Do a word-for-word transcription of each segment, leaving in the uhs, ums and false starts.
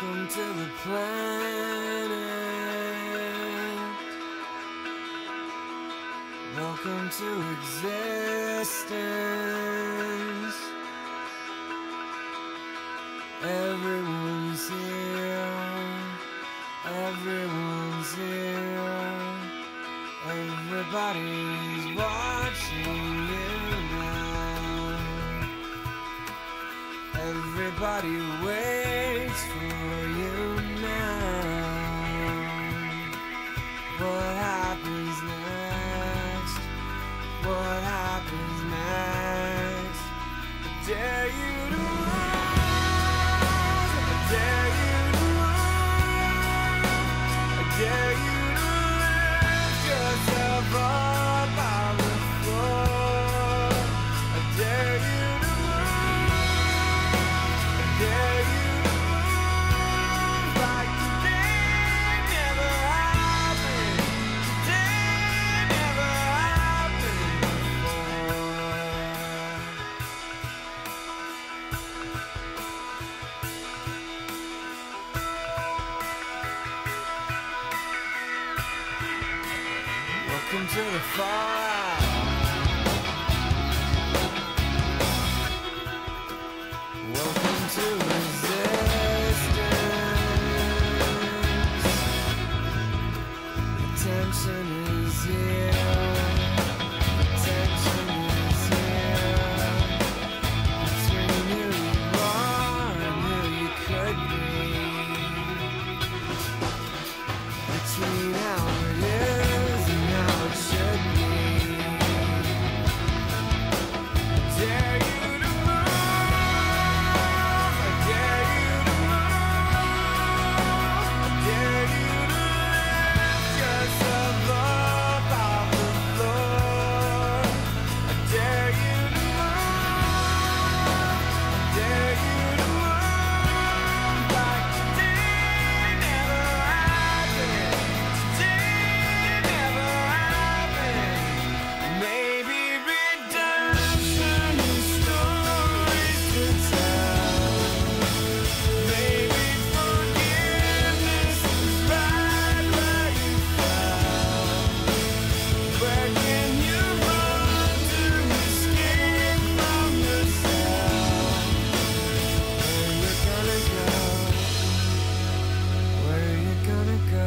Welcome to the planet. Welcome to existence. Everyone's here. Everyone's here. Everybody's watching you now. Everybody waits for you now. What happens next? What happens next? I dare you to move. I dare you to move. I dare you to lift yourself up off the floor. I dare you to move. I dare you to move like today never happened. Today never happened before. Welcome to the fallout. Welcome to resistance. The tension is here. The tension is here. Between who you are and who you could be. Between how it is and how it should be. I dare you to move. I dare you to move. I dare you to lift yourself up off the floor. I dare you to move. I dare you to move like today never happened. Today never happened. Maybe redemption is stories to tell. Maybe forgiveness is right where you fell. Where can you run to escape from yourself? Where you gonna go? Where you gonna go?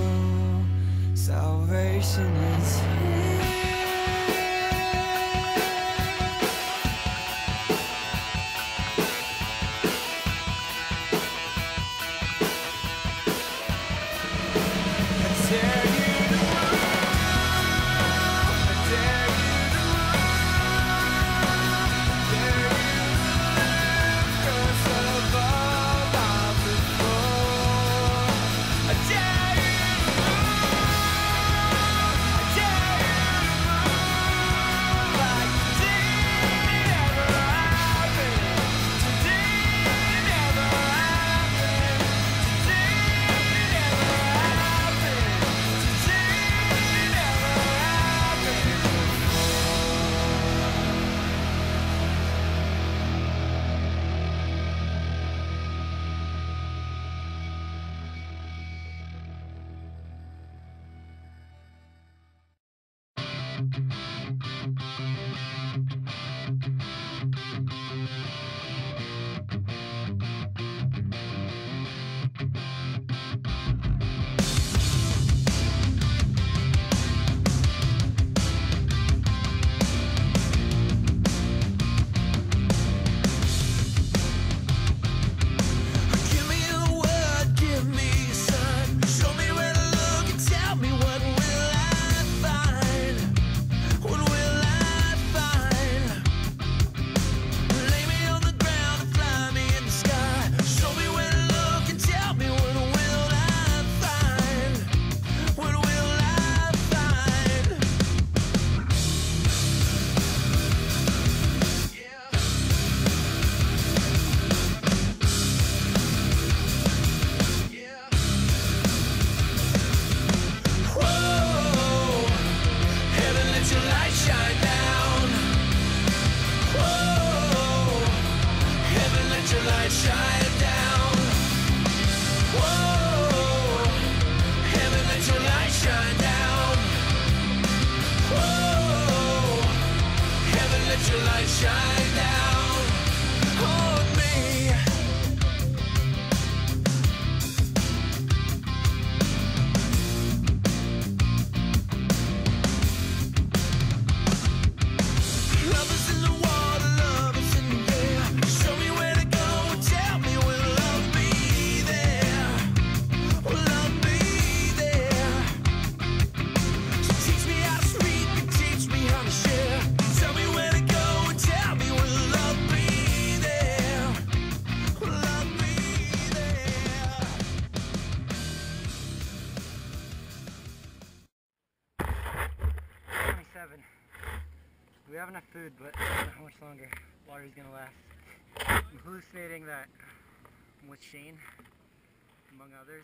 Salvation is here. I dare you to move. I dare you to move. I dare you to lift yourself up off the floor. I dare you to move. I dare you We have enough food, but I don't know how much longer water's gonna last. I'm hallucinating that I'm with Shane, among others.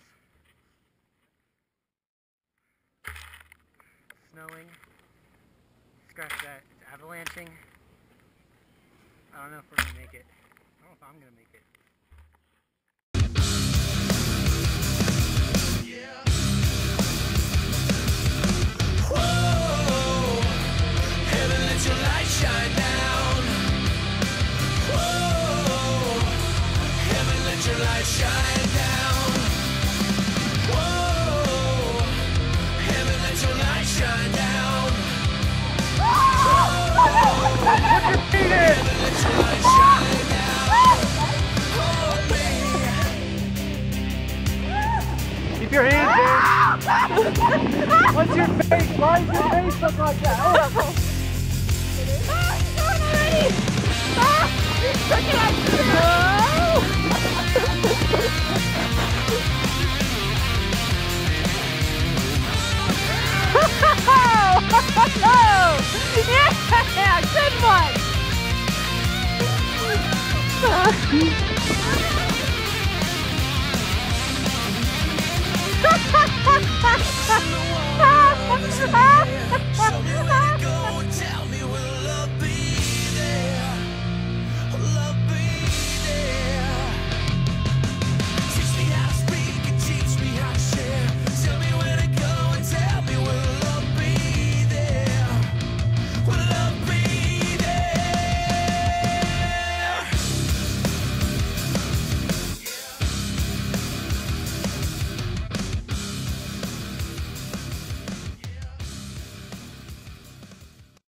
Snowing. Scratch that. It's avalanching. I don't know if we're gonna make it. I don't know if I'm gonna make it. Keep your hands in! What's your face? Why does your face look like that? Oh. Yeah, good one! So let it go.